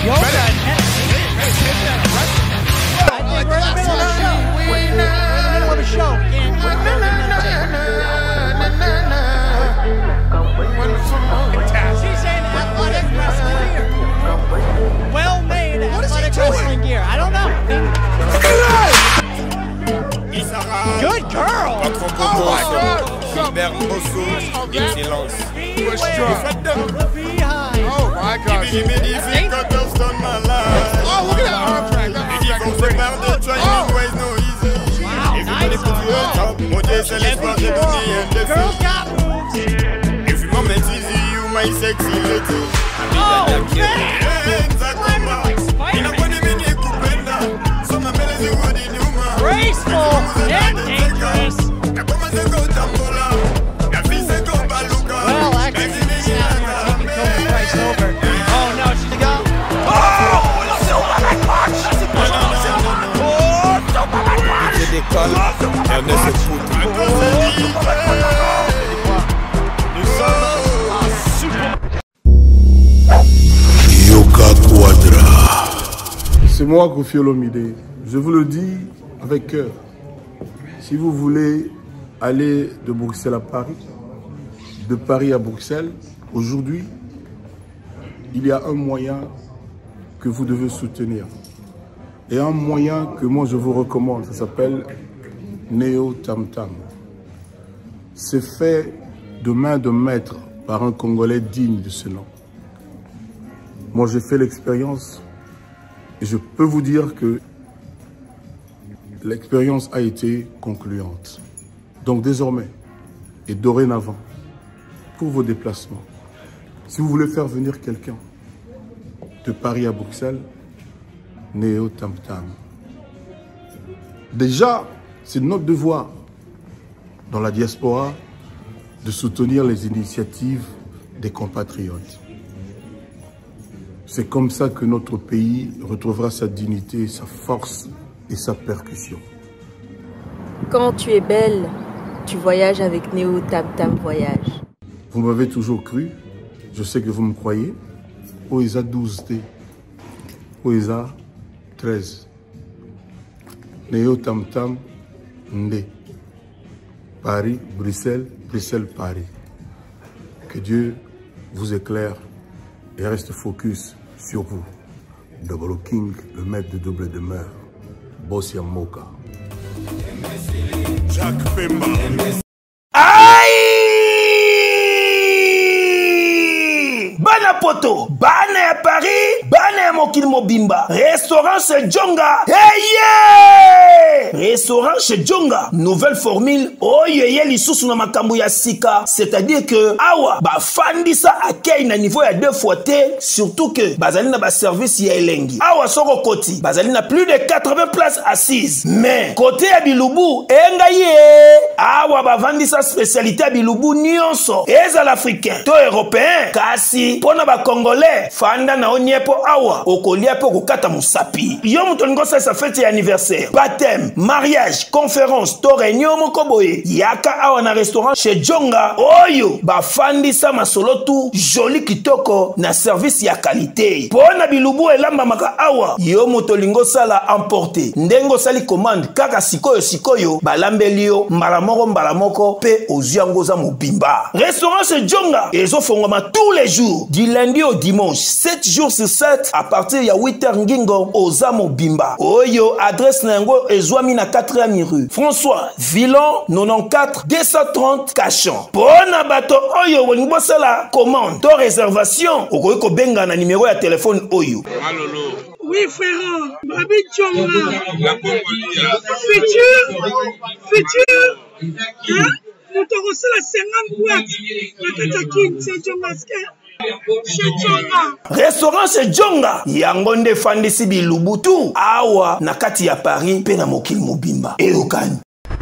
Well-made athletic wrestling gear. I don't know. Good girl. Oh my God. The behind. Oh my God. Oh, look at that arm track. Wow, nice. Girls got moves. If you moment easy, you my sexy lady. Oh, man. Graceful and dangerous. Well, actually, this is now taking Kobe Price over. Oh no, she's gone. C'est moi, Koffi Olomide. Je vous le dis avec cœur. Si vous voulez aller de Bruxelles à Paris, de Paris à Bruxelles, aujourd'hui, il y a un moyen que vous devez soutenir. Et un moyen que moi je vous recommande, ça s'appelle Neo Tam Tam. C'est fait de main de maître par un Congolais digne de ce nom. Moi j'ai fait l'expérience et je peux vous dire que l'expérience a été concluante. Donc désormais et dorénavant, pour vos déplacements, si vous voulez faire venir quelqu'un de Paris à Bruxelles, Neo Tam Tam. Déjà, c'est notre devoir dans la diaspora de soutenir les initiatives des compatriotes. C'est comme ça que notre pays retrouvera sa dignité, sa force et sa percussion. Quand tu es belle, tu voyages avec Neo Tam Tam Voyage. Vous m'avez toujours cru, je sais que vous me croyez. Oesa 12T, Oesa 13. Neo Tam Tam Ndé. Paris, Bruxelles, Bruxelles, Paris. Que Dieu vous éclaire et reste focus sur vous. Double King, le maître de double demeure. Bossia Moka. Jacques Pemba. Bana poto, bana ya Paris, bana ya mokili mobimba. Restaurant chez Djonga. Hey yeah! Restaurant chez Djonga. Nouvelle formule. Oye lisusu na makambo ya sika. C'est-à-dire que awa ba fandisa akei na niveau ya 2 fois T, surtout que bazali na ba service ya elengi. Awa soko koti, bazali na plus de 80 places assises. Mais côté ya Bilubu, enga ye. Awa ba vandisa spécialité ya Bilubu nyonso. Ezala africain, to européen, kasi pona ba congolais, fanda na oniepo awa, okolia po kokata musapi. Yo muto ngosa sa fête ya anniversaire, baptême, mariage, conférence, to réunion moko boye. Yaka awa na restaurant chez Djonga. Oyo ba fandisa masolo tu joli kitoko na service ya qualité. Pona Bilubu elamba maka awa, yo muto lingo sala emporter. Ndengo sali commande kaka sikoyo balambelio mbala moko pe oziango za mobimba. Restaurant chez Djonga ezo fongoma tous les jours du lundi au dimanche 7 jours sur 7 à partir ya 8h ngingo oza mobimba. Oyo adresse nango ezwami na 4e rue François Villon 94 230 Cachan. Pona bato oyo wonibo sala commande to réservation okoyi ko benga na numéro ya téléphone oyo. Alolo. Oui, frère, Babi Djonga. La Congolia. Futur. Hein? Nous t'aurons la 50 boîtes. La Katakin, c'est Djongaske. Chez Djonga. Restaurant chez Djonga. Yangonde fandisi Bilubutu. Awa, na kati ya Paris, pe na mokili mobimba. Eokani.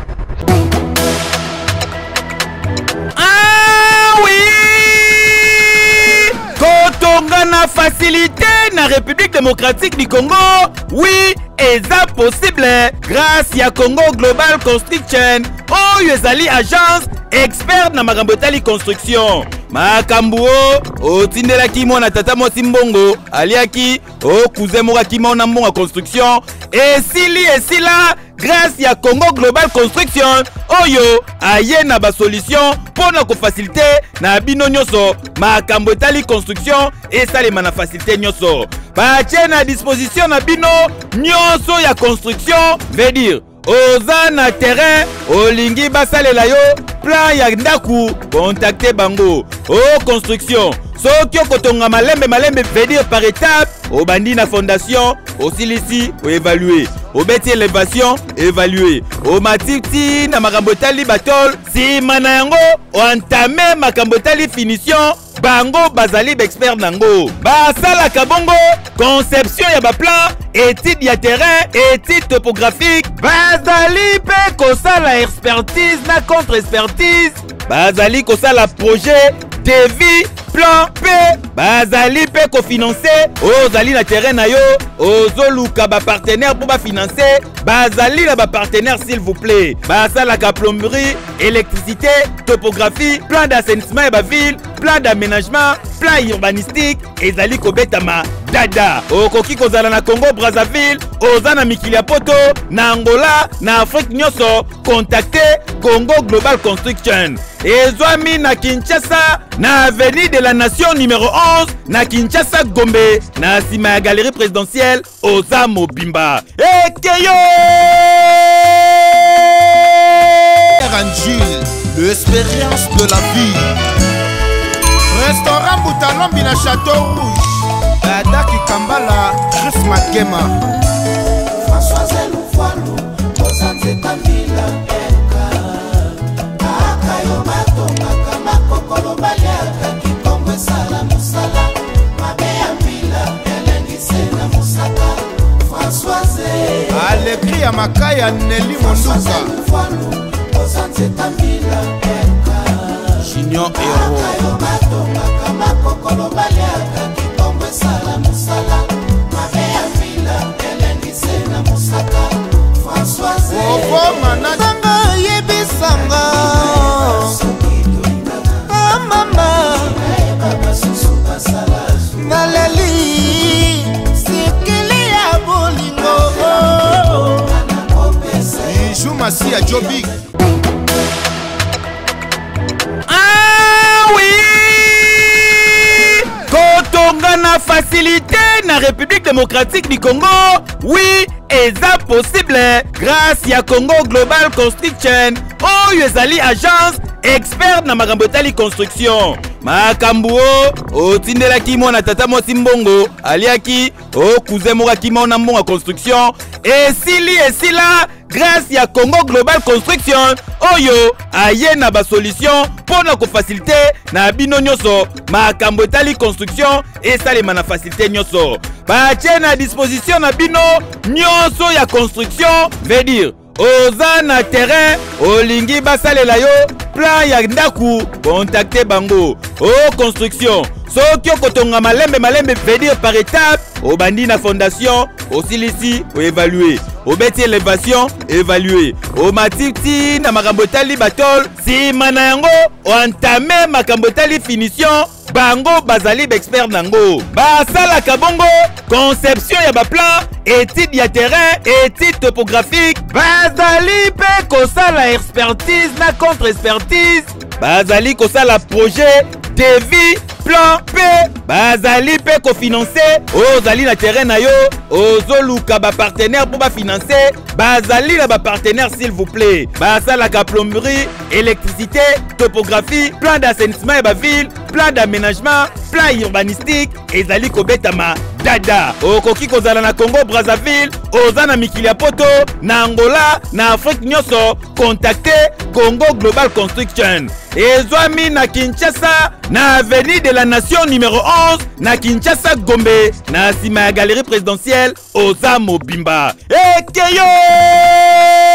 Kotonga na facilité na République démocratique du Congo. Oui, eza possible grâce ya Congo Global Construction. Oyo ezali agence expert na makambo etali construction. makambu otindelaki mwana tata mwasi mbongo aliaki okuzemokaki mona mbongo construction esila grâce ya Congo Global Construction oyo aye na ba solution pona ko facilité na bino nyoso makambo etali construction esalema na facilité nyoso batie na disposition na bino nyoso ya construction veut dire oza na terrain olingi basalela yo plan ya ndaku contacter bango construction soki okotonga malembe veut dire par étape obandi na fondation osilisi oévaluer obeti élévation évaluer omatiti na makambo etali batol sima na yango oentame makambo etali finition bango bazali expert nango basalaka bongo conception ya baplan étude ya terrain étude topographique bazali pe kosala expertise na contre expertise bazali kosala projet devis plan P bazali pe kofinancer ozali na terrain na yo ozoluka ba partenaire pour ba financer bazali na ba partenaire s'il vous plaît basalaka plomberie électricité topographie plan d'assainissement et ba ville plan d'aménagement plan urbanistique ezali kobetama dada okoki kozala na Congo Brazzaville oza na mikili ya poto na Angola na Afrique nyoso contacter Congo Global Construction ezwami na Kinshasa na avenue de la Nation numéro 11 na Kinshasa Gombe na sima ya galerie présidentielle oza mobimba ekeyo Angile, l'expérience de la vie. Restaurant Boutalombi na Château Rouge. Adaki Kambala, Chris Makema. François Zeloufoalou, Ozanze Tamila, Eka. Akayo Matonga, Kamakokolo Baliaka, Kikongwe Sala Musala. Mabea Mila, Elengi Sena Musaka. François Zeloufoalou. Alekri ya Makaya Nelly Monduka. Ozanze Tamila, Eka. Junior Hero. Akayo Matonga, Kamakokolo Baliaka, Kikongwe Sala Musala. Mabea Mila, Elengi Sena Musaka. François Zeloufoalou. Opo Manadanga Yebisanga. Ah mama. Naleli Sikili ya bolingo. Ijou Masi ya Jobi. Ah oui kotonga na facilité na République démocratique du Congo oui eza possible grâce ya Congo Global Construction oyo ezali agence expert na makambo etali construction makambu otindelaki mwana tata mwasi mbongo aliaki okuzemokaki mona mbongo construction esila grâce ya Congo Global Construction oyo aye na ba solution pona ko facilité na bino nyoso makambo etali construction esalema na facilité nyoso batie na disposition na bino nyoso ya construction veut dire oza na terrain olingi basalela yo plan ya ndaku contacter bango construction soki okotonga malembe veut dire par étape obandi na fondation osilisi oévaluer obeti élévation évaluer omatiti na makambo etali batol sima na yango oentame makambo etali finition bango bazali expert nango basalaka bongo conception ya baplan étude ya terrain étude topographique bazali pe kosala expertise na contre expertise bazali kosala projet devis plan P bazali pe kofinancer ozali na terrain na yo ozoluka ba partenaire pour ba financer bazali na ba partenaire s'il vous plaît basalaka plomberie électricité topographie plan d'assainissement et ba ville plan d'aménagement plan urbanistique ezali kobetama dada okoki kozala na Congo Brazzaville oza na mikili ya poto na Angola na Afrique nyoso contacter Congo Global Construction ezwami na Kinshasa na avenue de la Nation numéro 11 na Kinshasa Gombe na sima ya galerie présidentielle oza mobimba ekeyo